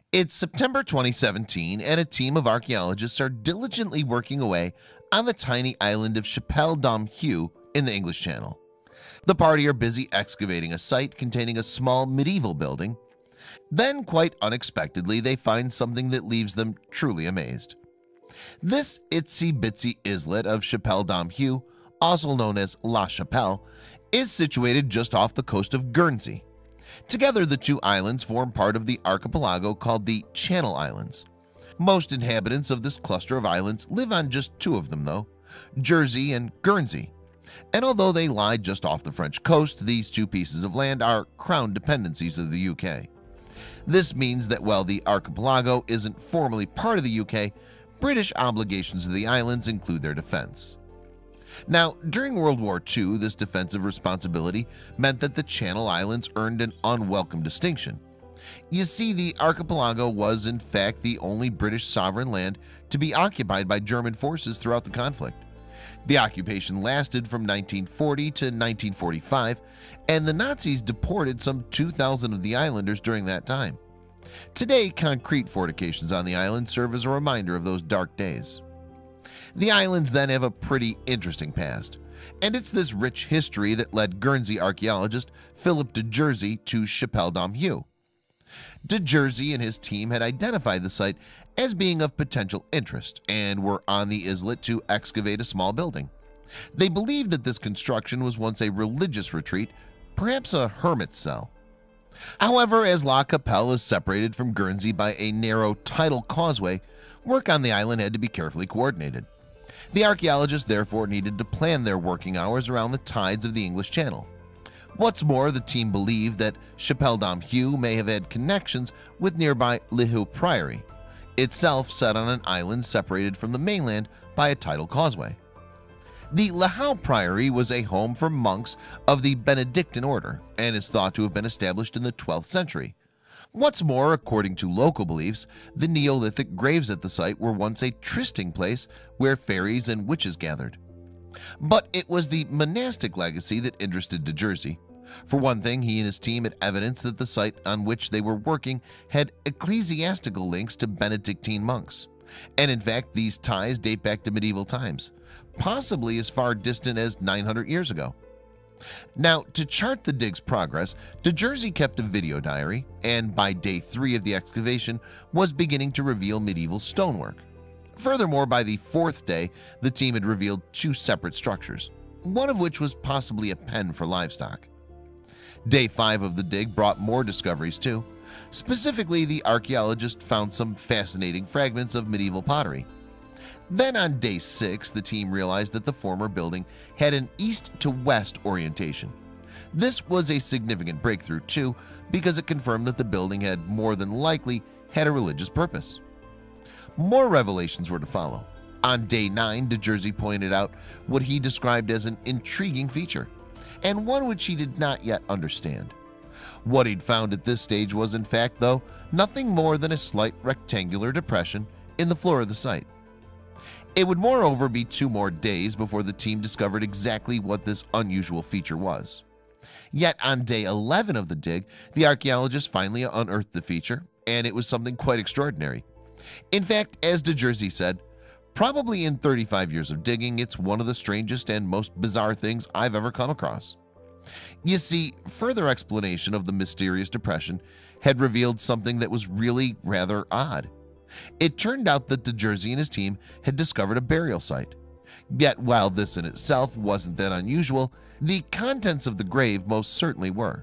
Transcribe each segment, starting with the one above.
It's September 2017, and a team of archaeologists are diligently working away on the tiny island of Chapelle Dom Hue in the English Channel. The party are busy excavating a site containing a small medieval building. Then, quite unexpectedly, they find something that leaves them truly amazed. This itsy-bitsy islet of Chapelle Dom Hue, also known as La Chapelle, is situated just off the coast of Guernsey. Together, the two islands form part of the archipelago called the Channel Islands. Most inhabitants of this cluster of islands live on just two of them, though, Jersey and Guernsey. And although they lie just off the French coast, these two pieces of land are crown dependencies of the UK. This means that while the archipelago isn't formally part of the UK, British obligations to the islands include their defense. Now, during World War II, this defensive responsibility meant that the Channel Islands earned an unwelcome distinction. You see, the archipelago was in fact the only British sovereign land to be occupied by German forces throughout the conflict. The occupation lasted from 1940 to 1945, and the Nazis deported some 2,000 of the islanders during that time. Today, concrete fortifications on the island serve as a reminder of those dark days. The islands then have a pretty interesting past, and it's this rich history that led Guernsey archaeologist Philip de Jersey to Chapelle Dom Hue. De Jersey and his team had identified the site as being of potential interest and were on the islet to excavate a small building. They believed that this construction was once a religious retreat, perhaps a hermit's cell. However, as La Chapelle is separated from Guernsey by a narrow tidal causeway, work on the island had to be carefully coordinated. The archaeologists therefore needed to plan their working hours around the tides of the English Channel. What's more, the team believed that Chapelle Dom Hue may have had connections with nearby Le Hue Priory, itself set on an island separated from the mainland by a tidal causeway. The Le Hue Priory was a home for monks of the Benedictine order and is thought to have been established in the 12th century. What's more, according to local beliefs, the Neolithic graves at the site were once a trysting place where fairies and witches gathered. But it was the monastic legacy that interested de Jersey. For one thing, he and his team had evidence that the site on which they were working had ecclesiastical links to Benedictine monks. And in fact, these ties date back to medieval times, possibly as far distant as 900 years ago. Now, to chart the dig's progress, de Jersey kept a video diary, and by day 3 of the excavation was beginning to reveal medieval stonework. Furthermore, by the 4th day, the team had revealed 2 separate structures, one of which was possibly a pen for livestock. Day 5 of the dig brought more discoveries too. Specifically, the archaeologist found some fascinating fragments of medieval pottery. Then on day 6, the team realized that the former building had an east to west orientation. This was a significant breakthrough too, because it confirmed that the building had more than likely had a religious purpose. More revelations were to follow. On day 9, de Jersey pointed out what he described as an intriguing feature, and one which he did not yet understand. What he'd found at this stage was in fact, though, nothing more than a slight rectangular depression in the floor of the site. It would moreover be 2 more days before the team discovered exactly what this unusual feature was. Yet on day 11 of the dig, the archaeologists finally unearthed the feature, and it was something quite extraordinary. In fact, as de Jersey said, probably in 35 years of digging, it's one of the strangest and most bizarre things I've ever come across. You see, further explanation of the mysterious depression had revealed something that was really rather odd. It turned out that de Jersey and his team had discovered a burial site. Yet while this in itself wasn't that unusual, the contents of the grave most certainly were.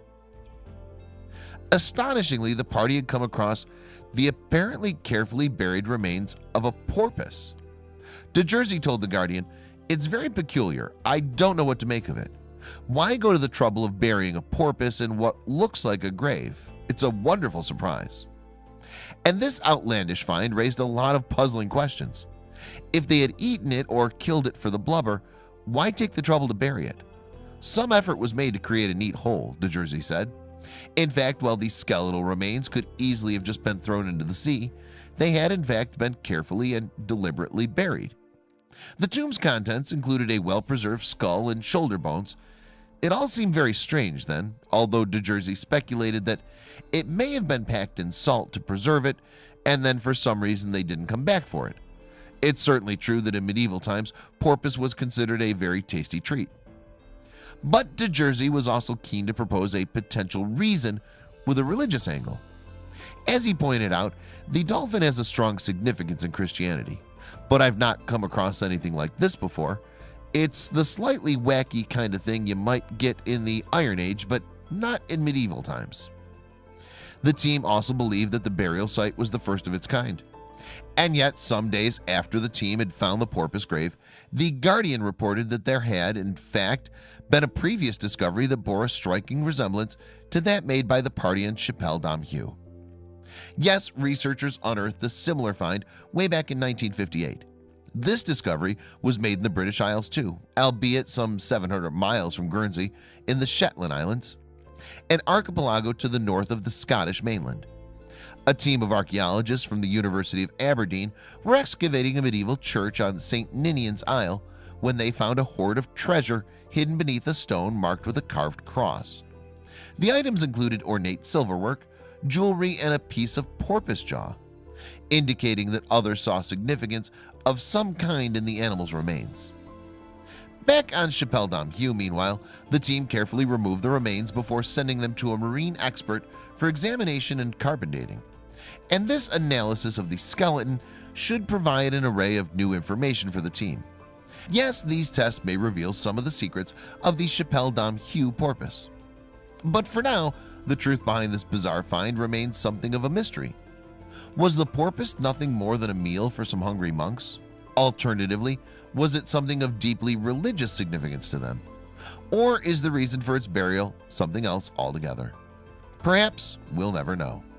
Astonishingly, the party had come across the apparently carefully buried remains of a porpoise. De Jersey told The Guardian, "It's very peculiar. I don't know what to make of it. Why go to the trouble of burying a porpoise in what looks like a grave? It's a wonderful surprise." And this outlandish find raised a lot of puzzling questions. If they had eaten it or killed it for the blubber, why take the trouble to bury it? Some effort was made to create a neat hole, de Jersey said. In fact, while these skeletal remains could easily have just been thrown into the sea, they had in fact been carefully and deliberately buried. The tomb's contents included a well-preserved skull and shoulder bones. It all seemed very strange then, although de Jersey speculated that it may have been packed in salt to preserve it, and then for some reason they didn't come back for it. It's certainly true that in medieval times, porpoise was considered a very tasty treat. But de Jersey was also keen to propose a potential reason with a religious angle. As he pointed out, the dolphin has a strong significance in Christianity, but I've not come across anything like this before. It's the slightly wacky kind of thing you might get in the Iron Age, but not in medieval times. The team also believed that the burial site was the first of its kind. And yet, some days after the team had found the porpoise grave, the Guardian reported that there had, in fact, been a previous discovery that bore a striking resemblance to that made by the party in Chapelle Dom Hue. Yes, researchers unearthed a similar find way back in 1958. This discovery was made in the British Isles too, albeit some 700 miles from Guernsey in the Shetland Islands, an archipelago to the north of the Scottish mainland. A team of archaeologists from the University of Aberdeen were excavating a medieval church on St. Ninian's Isle when they found a hoard of treasure hidden beneath a stone marked with a carved cross. The items included ornate silverwork, jewelry, and a piece of porpoise jaw, indicating that others saw significance of some kind in the animal's remains. Back on Chapelle Dom Hue, meanwhile, the team carefully removed the remains before sending them to a marine expert for examination and carbon dating. And this analysis of the skeleton should provide an array of new information for the team. Yes, these tests may reveal some of the secrets of the Chapelle Dom Hue porpoise. But for now, the truth behind this bizarre find remains something of a mystery. Was the porpoise nothing more than a meal for some hungry monks? Alternatively, was it something of deeply religious significance to them? Or is the reason for its burial something else altogether? Perhaps we'll never know.